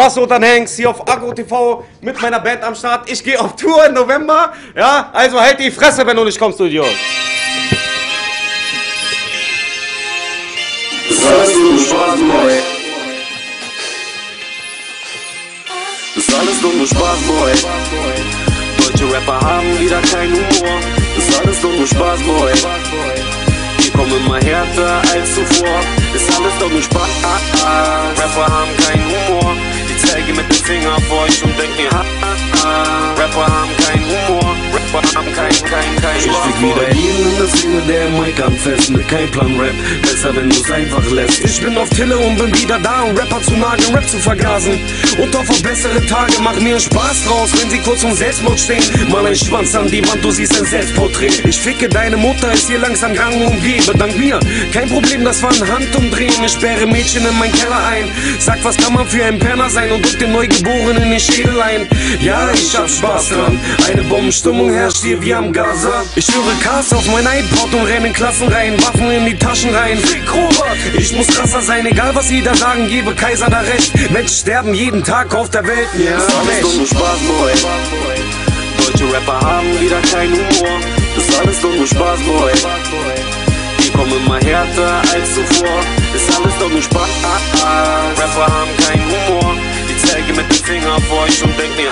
Basso dann Hengst hier auf Agro TV mit meiner Band am Start. Ich gehe auf Tour im November. Ja, also halt die Fresse, wenn du nicht kommst, du Idiot. Das ist alles nur Spaß, Boy. Das ist alles nur Spaß, Boy. Deutsche Rapper haben wieder keinen Humor. Das ist alles nur Spaß, Boy. Die kommen immer härter als zuvor. Ist alles doch nur Spaß. Rapper haben keinen Humor. Die zeige mit dem Finger auf euch und denkt mir, Rapper haben keinen Humor. Rapper haben keinen Spaß. Ich fick wieder jeden in der Szene, der im Mic anfasst. Mit kein Plan Rap, besser wenn du's einfach lässt. Ich bin auf Tille und bin wieder da, um Rapper zu nageln, Rap zu vergasen. Und hoffe auf bessere Tage, mach mir Spaß draus, wenn sie kurz um Selbstmord stehen. Mal ein Schwanz an die Wand, du siehst ein Selbstporträt. Ich ficke deine Mutter, ist hier langsam gang und gäbe. Dank mir, kein Problem, das war ein Handumdrehen. Ich sperre Mädchen in meinen Keller ein. Sag, was kann man für ein Penner sein und drück den Neugeborenen in den Schädel ein. Ja, ich hab Spaß dran, eine Bombenstimmung herrscht hier wie am Gaza. Ich höre Cars auf mein iPod und renne in Klassen rein, Waffen in die Taschen rein. Fick Robert, ich muss krasser sein, egal was sie da sagen, gebe Kaiser da recht. Menschen sterben jeden Tag auf der Welt, ja. Das ist alles nur Spaß, Boy. Deutsche Rapper haben wieder keinen Humor. Das ist alles nur Spaß, Boy. Die kommen immer härter als zuvor. Ist alles doch nur Spaß. Rapper haben keinen Humor. Die zeige mit dem Finger auf euch und denkt mir,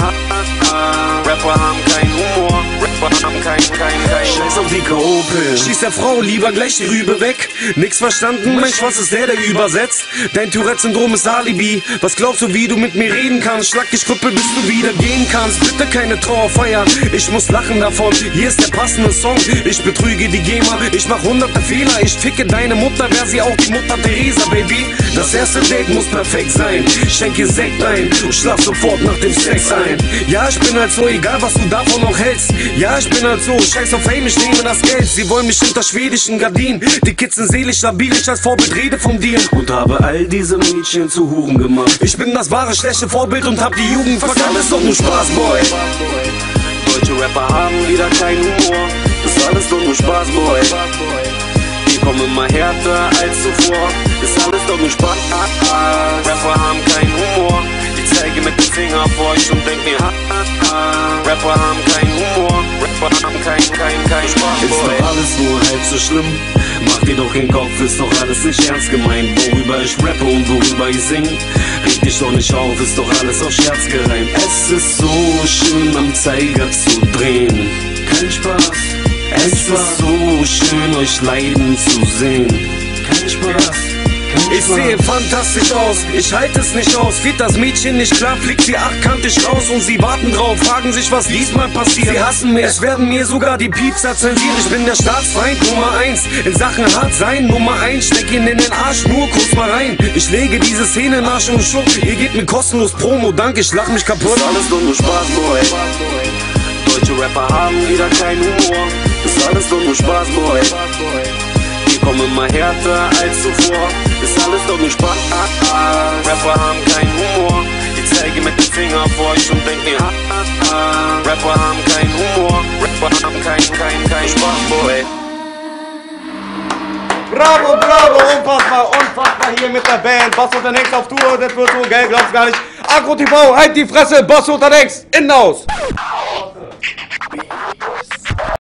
Rapper haben keinen Humor. Rapper haben keinen Scheiß auf die Opel. Schieß der Frau lieber gleich die Rübe weg. Nix verstanden, mein Schwanz ist der übersetzt. Dein Tourette-Syndrom ist Alibi. Was glaubst du, wie du mit mir reden kannst? Schlag dich Krüppel, bis du wieder gehen kannst. Bitte keine Trauerfeier, ich muss lachen davon. Hier ist der passende Song. Ich betrüge die Gamer, ich mach hunderte Fehler. Ich ficke deine Mutter, wär sie auch die Mutter Teresa, Baby. Das erste Date muss perfekt sein. Schenk ihr Sekt ein und schlaf sofort nach dem Sex ein. Ja, ich bin halt so, egal was du davon noch hältst. Ja, ich bin halt so, scheiß auf Fame, ich nehme das Geld. Sie wollen mich hinter schwedischen Gardinen. Die Kids sind seelisch labil, ich als Vorbild rede von dir. Und habe all diese Mädchen zu Huren gemacht. Ich bin das wahre schlechte Vorbild und hab die Jugend verkackt. Ist doch nur Spaß, Boy. Deutsche Rapper haben wieder keinen Humor. Das ist alles doch nur Spaß, Boy. Die kommen immer härter als zuvor. Ist alles doch nur Spaß. Rapper haben keinen Humor. Die zeige mit dem Finger auf euch und denkt mir, Rapper haben keinen Humor. Rapper haben keinen Spaß, Boy. Ist doch alles nur halb so schlimm. Mach dir doch den Kopf, ist doch alles nicht ernst gemeint. Worüber ich rappe und worüber ich sing, reg dich doch nicht auf, ist doch alles auf Scherz gereimt. Es ist so schön am Zeiger zu drehen. Kein Spaß. Es ist so schön, euch leiden zu sehen. Kein Spaß. Ich sehe fantastisch aus, ich halte es nicht aus. Geht das Mädchen nicht klar, fliegt sie achtkantig raus. Und sie warten drauf, fragen sich, was diesmal passiert. Sie hassen mich, es werden mir sogar die Pizza zensiert. Ich bin der Staatsfeind Nummer 1, in Sachen hart sein Nummer 1. Steck ihn in den Arsch, nur kurz mal rein. Ich lege diese Szene in Arsch und Schuck. Ihr gebt mir kostenlos Promo, danke, ich lach mich kaputt. Das ist alles nur Spaß, Boy. Deutsche Rapper haben wieder keinen Humor. Das ist alles nur Spaß, Boy. Die kommen immer härter als zuvor. Ist alles doch nur Spaß. Rapper haben keinen Humor. Die zeige mit dem Finger auf euch und denkt mir, Rapper haben keinen Humor. Rapper haben keinen Spaß, Boy. Bravo, bravo, unfassbar hier mit der Band. Basso unterwegs auf Tour, das wird so geil, glaubst gar nicht. Agro TV, halt die Fresse, Basso unterwegs, in-house.